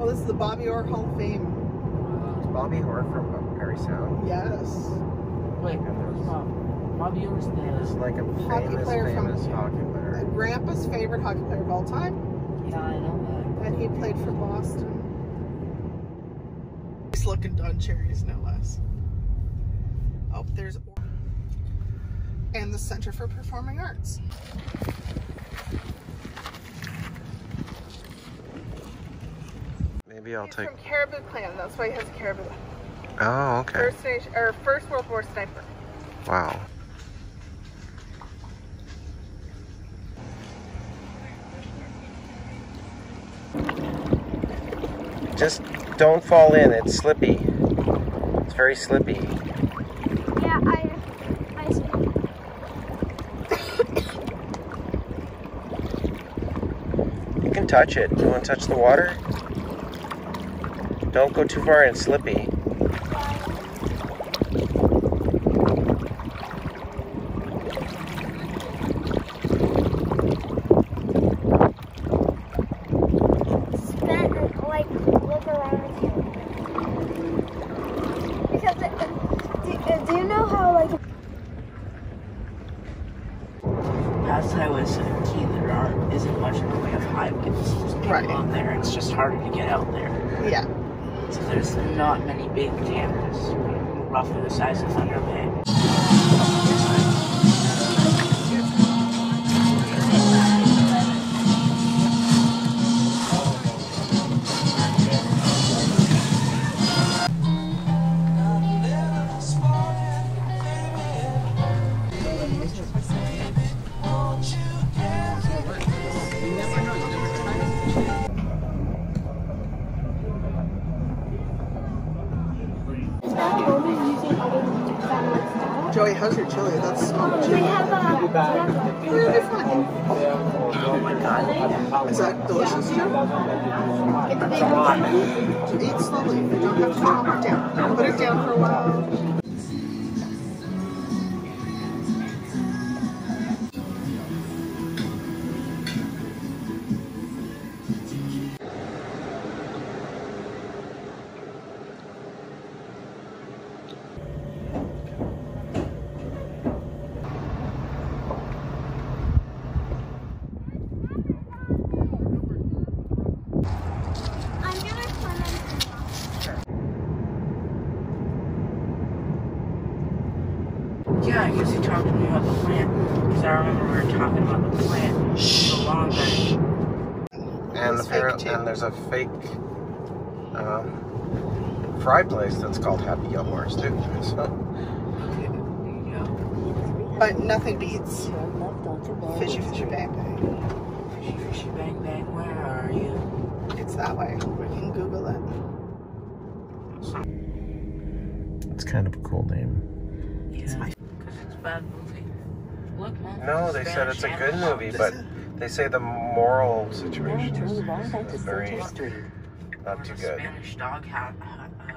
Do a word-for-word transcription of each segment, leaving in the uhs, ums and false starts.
Well, this is the Bobby Orr Hall of Fame. Is Bobby Orr from Perry Sound? Yes. Wait, Bobby Orr's It's the like a hockey famous, player famous from hockey player. Grandpa's favorite hockey player of all time. yeah, I know And he played for Boston. Nice looking Don Cherries, no less. Oh, there's and the Center for Performing Arts. Maybe I'll He's take. from Caribou Clan. That's why he has a caribou. Oh, okay. First nation or First World War sniper. Wow. Just don't fall in. It's slippy. It's very slippy. Yeah, I, I see. You can touch it. You want to touch the water? Don't go too far in. It's slippy. Spend, like, look around here. Because, it, do, do you know how, like... Past Highway seventeen, there aren't, isn't much in the way of highways. Right. On there, it's just harder to get out there. Yeah. So there's not many big cameras, roughly the size of Thunder Bay. Joey, how's your chili? That's smoked We chili. have a... We have Really fun. Oh my god. Is that delicious, Joe? a, it's a big one. So eat slowly. You don't have to chop it down. Put it down for a while. I'm gonna climb Yeah, I guess you talked to me about the plant. Because I remember we were talking about the plant so long ago. And It's apparently, fake, too. and there's a fake um, fry place that's called Happy Gilmore's too. So. Okay, there you go. But nothing beats Fishy Fishy Bang Bang. Fishy, fishy, bang, bang, where are you? It's that way. We can Google it. It's kind of a cool name. Yeah, because it's a bad movie. Look, man. No, they said it's a good movie, but they say the moral situation is, is very not too good. Spanish dog hat. Uh,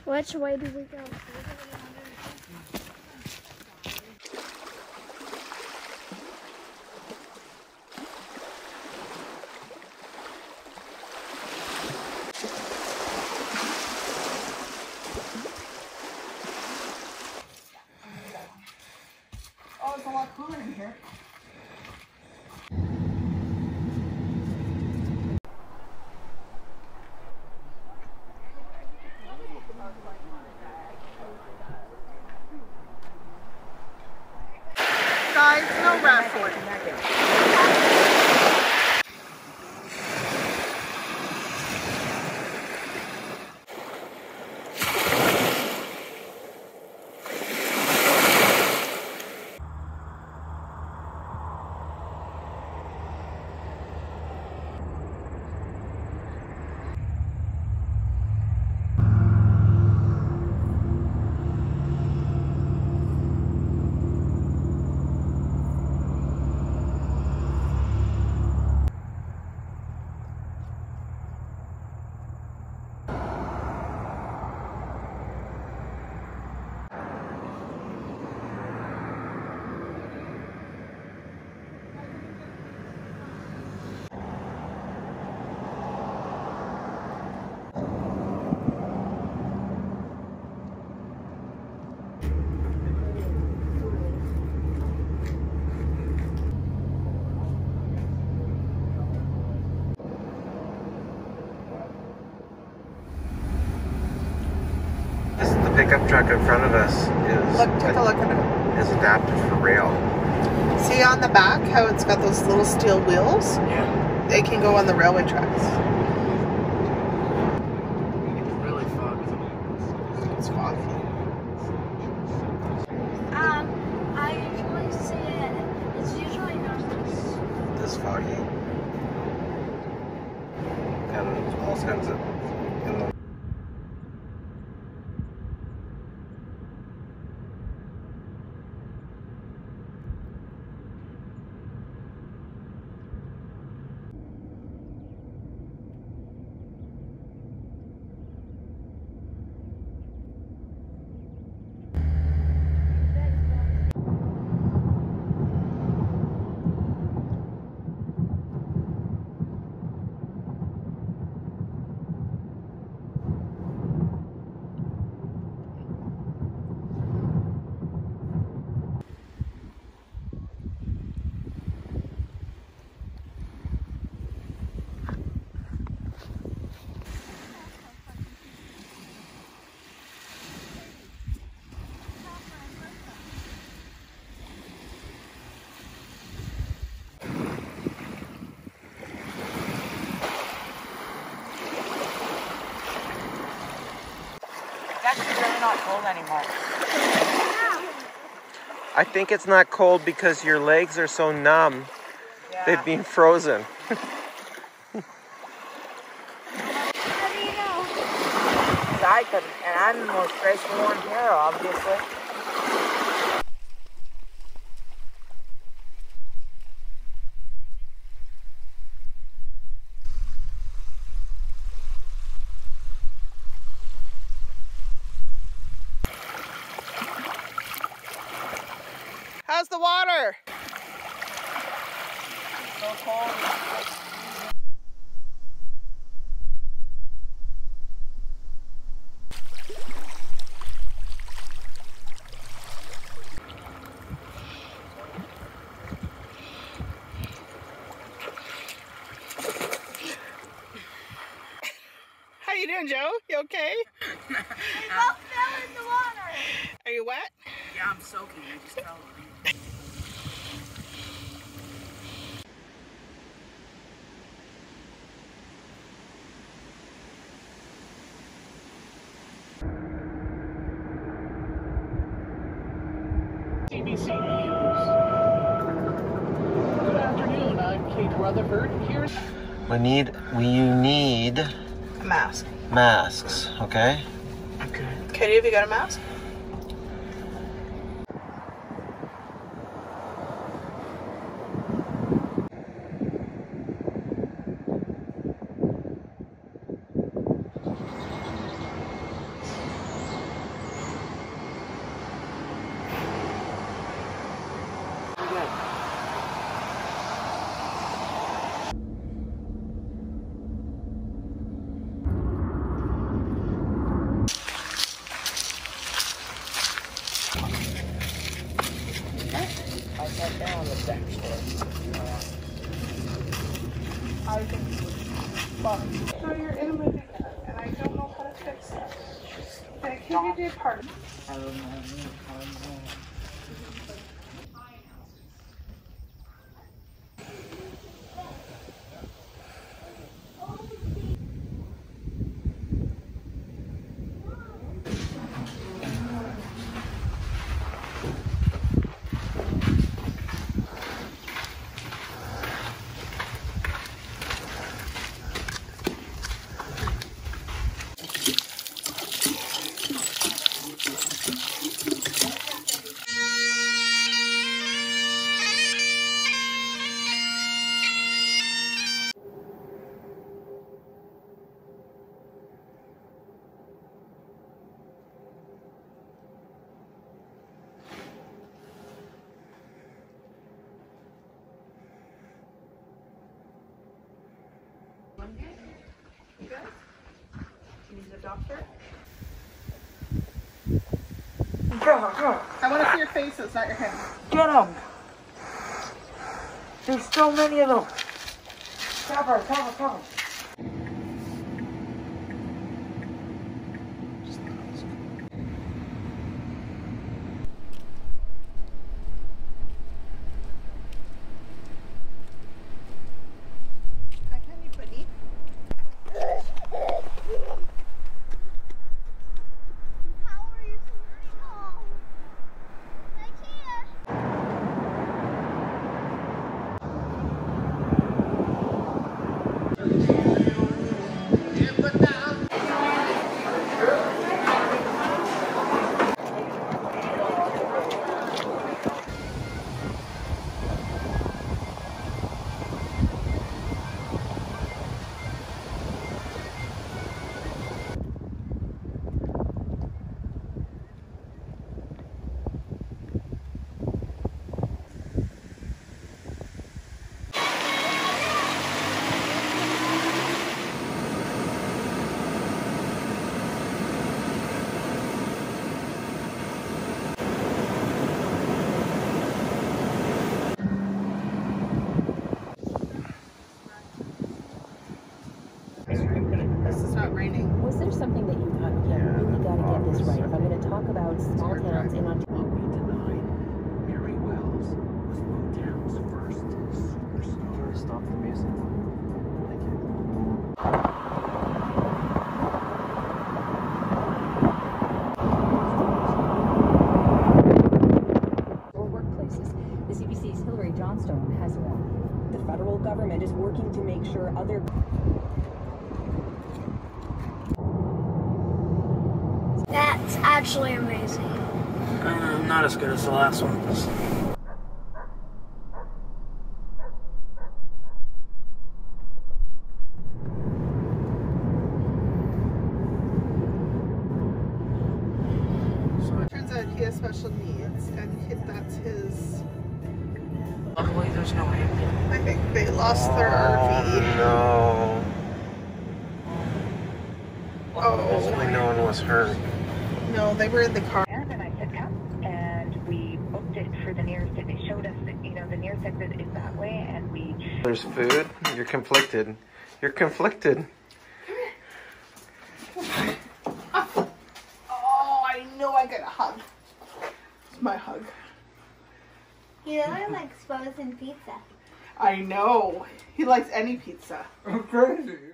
Which way do we go? Oh, it's a lot cooler in here. Guys, no wrestling. Pickup truck in front of us is Look, take a look at it. is adapted for rail. See on the back how it's got those little steel wheels? Yeah. They can go on the railway tracks. It's really foggy. It's foggy. Um, I usually see it. It's usually not this. This foggy. And all kinds of in the It's actually really not cold anymore. I think it's not cold because your legs are so numb. Yeah. They've been frozen. How do you know? I could, and I'm the most graceful one here, obviously. How's the water? So cold. How you doing, Joe? You okay? We both fell in the water. Are you wet? Yeah, I'm soaking. I just fell on me. C B C News. Good afternoon, I'm Kate Rutherford. Here's We need we you need A mask. masks, okay? Okay. Katie, have you got a mask? I think so. But so you're in a movie car, and I don't know how to fix it. Can I give you the part? You good? You need a doctor? Go, go. I want to see your faces, not your hands. Get them. There's so many of them. Cover, cover, cover. Was there something that you thought, okay, I really got to get this right? If I'm going to talk about small towns in Ontario. Will be denied. Mary Wells was Motown's first superstar. Stop the music. Thank you. Or workplaces. The C B C's Hillary Johnstone has warned. The federal government is working to make sure other. That's actually amazing. Uh, not as good as the last one. So it turns out he has special needs, and he, that's his. Luckily, there's no ambulance. I think they lost their R V. No. Oh, Hopefully no one was hurt. no, they were in the car. And I said, come. And we booked it for the nearest, they showed us that, you know, the nearest exit is that way, and we... There's food. You're conflicted. You're conflicted. Oh, I know I get a hug. It's my hug. He really likes frozen pizza. I know. He likes any pizza. I'm crazy.